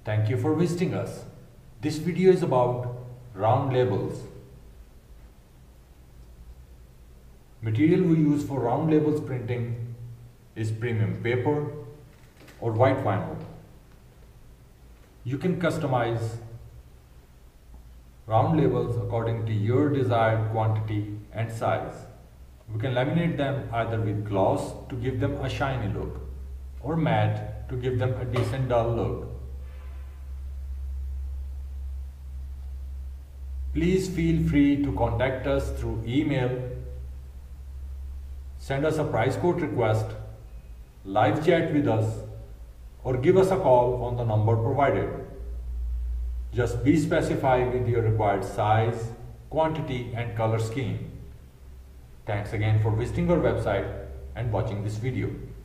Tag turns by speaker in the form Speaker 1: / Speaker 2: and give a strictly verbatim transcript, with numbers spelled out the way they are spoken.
Speaker 1: Thank you for visiting us. This video is about round labels. Material we use for round labels printing is premium paper or white vinyl. You can customize round labels according to your desired quantity and size. We can laminate them either with gloss to give them a shiny look or matte to give them a decent dull look. Please feel free to contact us through email, send us a price quote request, live chat with us, or give us a call on the number provided. Just be specified with your required size, quantity and color scheme. Thanks again for visiting our website and watching this video.